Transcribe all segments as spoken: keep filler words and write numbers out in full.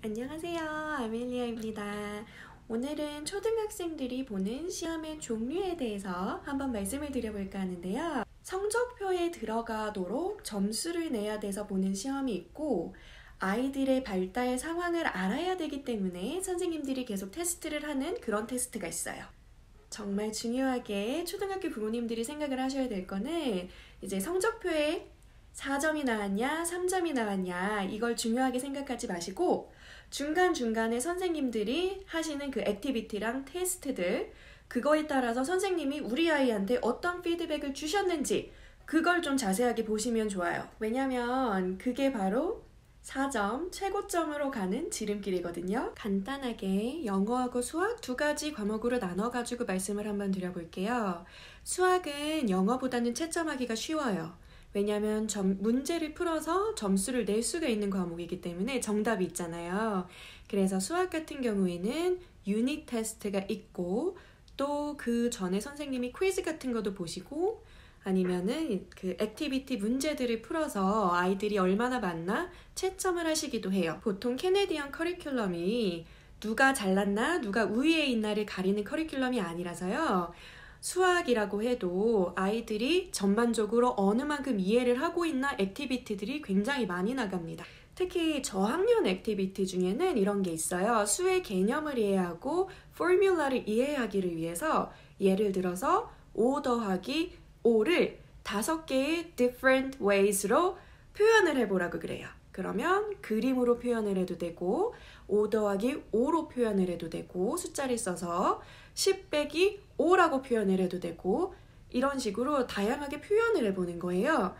안녕하세요. 아멜리아입니다. 오늘은 초등학생들이 보는 시험의 종류에 대해서 한번 말씀을 드려볼까 하는데요. 성적표에 들어가도록 점수를 내야 돼서 보는 시험이 있고, 아이들의 발달 상황을 알아야 되기 때문에 선생님들이 계속 테스트를 하는 그런 테스트가 있어요. 정말 중요하게 초등학교 부모님들이 생각을 하셔야 될 거는 이제 성적표에 사 점이 나왔냐, 삼 점이 나왔냐, 이걸 중요하게 생각하지 마시고 중간중간에 선생님들이 하시는 그 액티비티랑 테스트들, 그거에 따라서 선생님이 우리 아이한테 어떤 피드백을 주셨는지 그걸 좀 자세하게 보시면 좋아요. 왜냐면 그게 바로 사 점 최고점으로 가는 지름길이거든요. 간단하게 영어하고 수학 두 가지 과목으로 나눠가지고 말씀을 한번 드려볼게요. 수학은 영어보다는 채점하기가 쉬워요. 왜냐하면 점, 문제를 풀어서 점수를 낼 수가 있는 과목이기 때문에 정답이 있잖아요. 그래서 수학 같은 경우에는 유닛 테스트가 있고 또 그 전에 선생님이 퀴즈 같은 것도 보시고 아니면은 그 액티비티 문제들을 풀어서 아이들이 얼마나 맞나 채점을 하시기도 해요. 보통 캐네디언 커리큘럼이 누가 잘났나 누가 우위에 있나를 가리는 커리큘럼이 아니라서요. 수학이라고 해도 아이들이 전반적으로 어느 만큼 이해를 하고 있나 액티비티들이 굉장히 많이 나갑니다. 특히 저학년 액티비티 중에는 이런 게 있어요. 수의 개념을 이해하고 포뮬라를 이해하기를 위해서 예를 들어서 오 더하기 오를 다섯 개의 different ways로 표현을 해보라고 그래요. 그러면 그림으로 표현을 해도 되고 오 더하기 오로 표현을 해도 되고 숫자를 써서 십 빼기 오라고 표현을 해도 되고 이런 식으로 다양하게 표현을 해보는 거예요.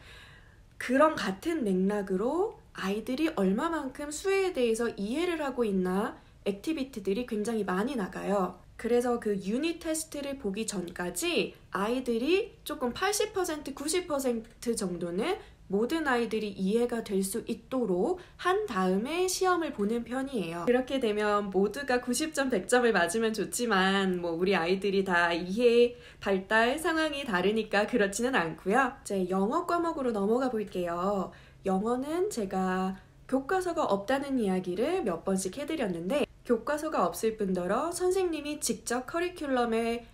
그런 같은 맥락으로 아이들이 얼마만큼 수에 대해서 이해를 하고 있나 액티비티들이 굉장히 많이 나가요. 그래서 그 유닛 테스트를 보기 전까지 아이들이 조금 팔십 퍼센트, 구십 퍼센트 정도는 모든 아이들이 이해가 될 수 있도록 한 다음에 시험을 보는 편이에요. 그렇게 되면 모두가 구십 점, 백 점을 맞으면 좋지만 뭐 우리 아이들이 다 이해, 발달 상황이 다르니까 그렇지는 않고요. 이제 영어 과목으로 넘어가 볼게요. 영어는 제가 교과서가 없다는 이야기를 몇 번씩 해드렸는데 교과서가 없을 뿐더러 선생님이 직접 커리큘럼에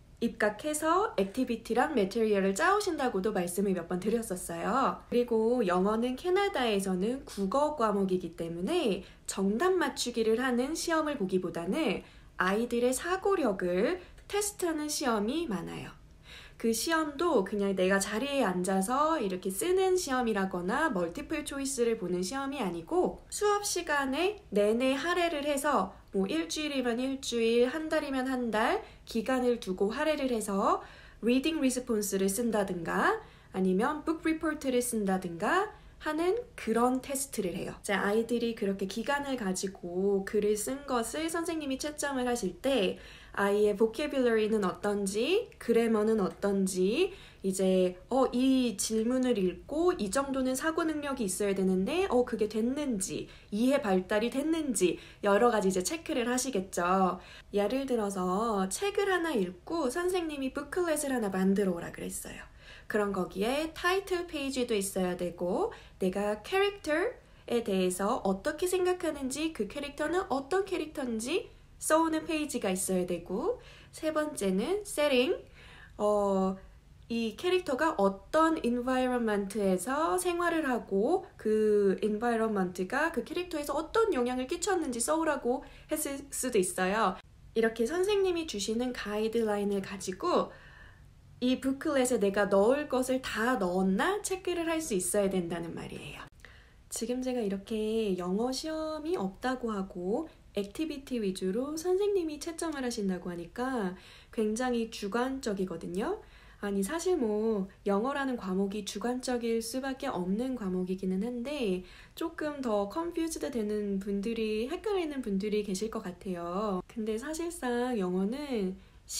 입각해서 액티비티랑 매테리얼을 짜오신다고도 말씀을 몇 번 드렸었어요. 그리고 영어는 캐나다에서는 국어 과목이기 때문에 정답 맞추기를 하는 시험을 보기보다는 아이들의 사고력을 테스트하는 시험이 많아요. 그 시험도 그냥 내가 자리에 앉아서 이렇게 쓰는 시험이라거나 멀티플 초이스를 보는 시험이 아니고 수업 시간에 내내 할애를 해서 뭐 일주일이면 일주일, 한 달이면 한 달 기간을 두고 할애를 해서 리딩 리스폰스를 쓴다든가 아니면 북 리포트를 쓴다든가 하는 그런 테스트를 해요. 이제 아이들이 그렇게 기간을 가지고 글을 쓴 것을 선생님이 채점을 하실 때 아이의 보캐뷸러리는 어떤지, 그래머는 어떤지, 이제 어, 이 질문을 읽고 이 정도는 사고 능력이 있어야 되는데 어, 그게 됐는지, 이해 발달이 됐는지 여러 가지 이제 체크를 하시겠죠. 예를 들어서 책을 하나 읽고 선생님이 북클렛을 하나 만들어 오라 그랬어요. 그럼 거기에 타이틀 페이지도 있어야 되고 내가 캐릭터에 대해서 어떻게 생각하는지 그 캐릭터는 어떤 캐릭터인지 써오는 페이지가 있어야 되고 세 번째는 세팅, 어, 이 캐릭터가 어떤 environment에서 생활을 하고 그 environment가 그 캐릭터에서 어떤 영향을 끼쳤는지 써오라고 했을 수도 있어요. 이렇게 선생님이 주시는 가이드라인을 가지고 이 북클렛에 내가 넣을 것을 다 넣었나 체크를 할 수 있어야 된다는 말이에요. 지금 제가 이렇게 영어 시험이 없다고 하고 액티비티 위주로 선생님이 채점을 하신다고 하니까 굉장히 주관적이거든요. 아니 사실 뭐 영어라는 과목이 주관적일 수밖에 없는 과목이기는 한데 조금 더 컨퓨즈드 되는 분들이 헷갈리는 분들이 계실 것 같아요. 근데 사실상 영어는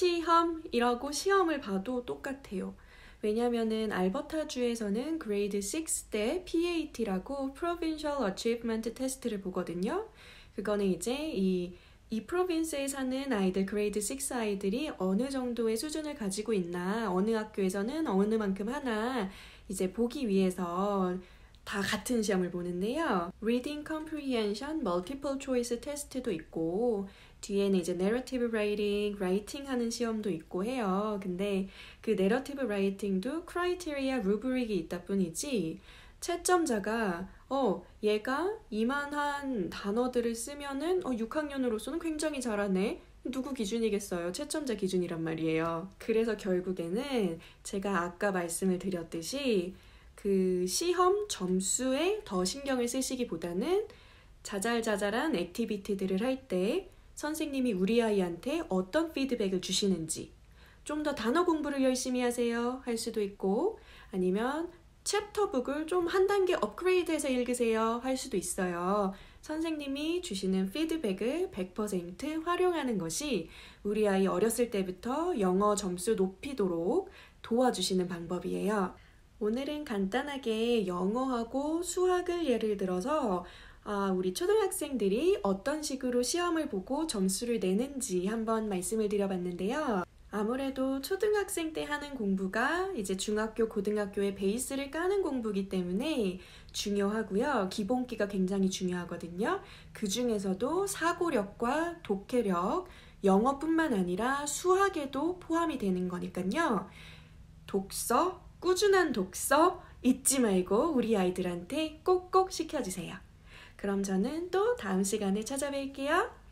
시험이라고 시험을 봐도 똑같아요. 왜냐면은 알버타주에서는 그레이드 육 때 피 에이 티라고 Provincial Achievement Test를 보거든요. 그거는 이제 이, 이 프로빈스에 사는 아이들, 그레이드 육 아이들이 어느 정도의 수준을 가지고 있나, 어느 학교에서는 어느 만큼 하나 이제 보기 위해서 다 같은 시험을 보는데요. Reading Comprehension Multiple Choice 테스트도 있고 뒤에는 이제 Narrative Writing, Writing 하는 시험도 있고 해요. 근데 그 Narrative Writing도 Criteria, 루브릭이 있다 뿐이지 채점자가 어 얘가 이만한 단어들을 쓰면은 어 육 학년으로서는 굉장히 잘하네. 누구 기준이겠어요? 채점자 기준이란 말이에요. 그래서 결국에는 제가 아까 말씀을 드렸듯이 그 시험 점수에 더 신경을 쓰시기보다는 자잘자잘한 액티비티들을 할 때 선생님이 우리 아이한테 어떤 피드백을 주시는지 좀 더 단어 공부를 열심히 하세요 할 수도 있고 아니면 챕터북을 좀 한 단계 업그레이드해서 읽으세요 할 수도 있어요. 선생님이 주시는 피드백을 백 퍼센트 활용하는 것이 우리 아이 어렸을 때부터 영어 점수 높이도록 도와주시는 방법이에요. 오늘은 간단하게 영어하고 수학을 예를 들어서 아, 우리 초등학생들이 어떤 식으로 시험을 보고 점수를 내는지 한번 말씀을 드려봤는데요. 아무래도 초등학생 때 하는 공부가 이제 중학교, 고등학교의 베이스를 까는 공부이기 때문에 중요하고요. 기본기가 굉장히 중요하거든요. 그 중에서도 사고력과 독해력, 영어뿐만 아니라 수학에도 포함이 되는 거니까요. 독서, 꾸준한 독서 잊지 말고 우리 아이들한테 꼭꼭 시켜주세요. 그럼 저는 또 다음 시간에 찾아뵐게요.